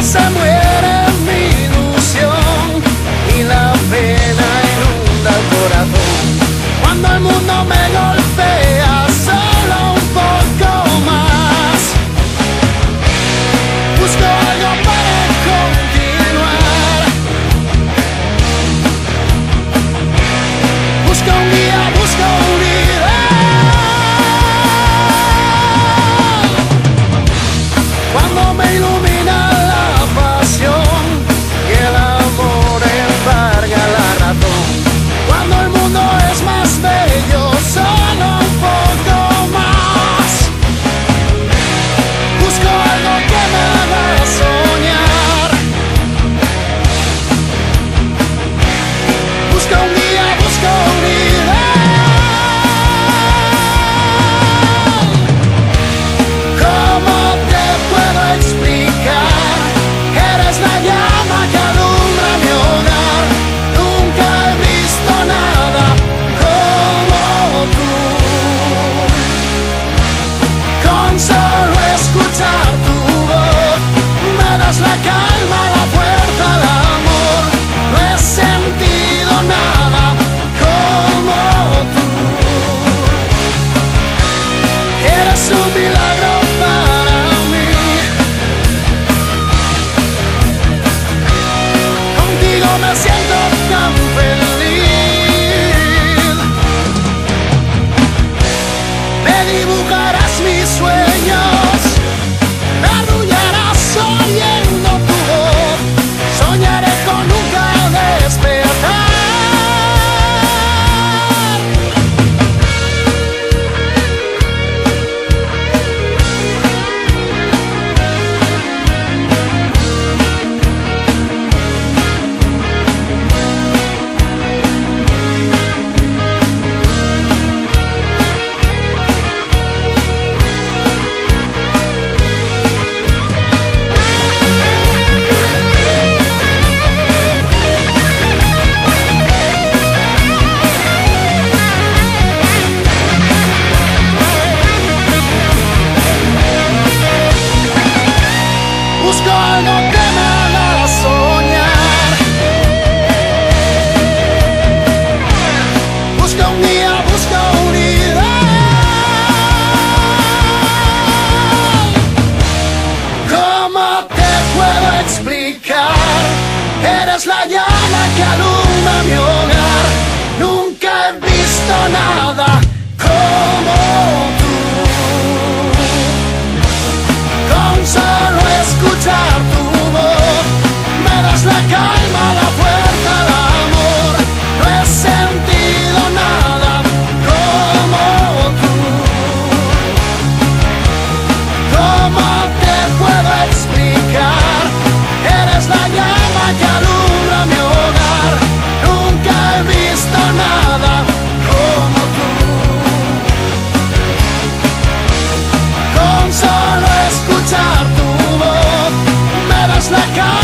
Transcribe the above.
se muere mi ilusión y la pena inunda el corazón. Cuando el mundo me golpea solo un poco más, busco algo para continuar. Busco un guía, busco un ideal. Cuando me ilumina la pasión y el amor embarga la razón. Cuando el mundo es más bello, solo un poco más. Busco algo que me haga soñar. Busco un guía, busco un ideal. ¿Cómo te puedo explicar? Eres la llama que alumbra mi hogar. Nunca he visto nada como tú. Con solo escuchar tu voz me das la calma, la fuerza, el amor. No he sentido nada como tú. Eres un milagro para mí. Contigo me siento tan feliz. Me dibujarás mis sueños, me arrullarás oyendo tu voz. Soñaré con nunca despertar. Busco algo que me haga soñar. Busco un guía, busco un ideal. ¿Cómo te puedo explicar? Eres la llama que alumbra mi hogar. Nunca he visto nada como tú. Con solo escuchar tu voz me das la calma, la fuerza, el amor. No he sentido nada como tú. ¿Cómo te puedo explicar? Eres la llama que alumbra mi hogar. Nunca he visto nada como tú. Con solo escuchar tu voz me das la calma.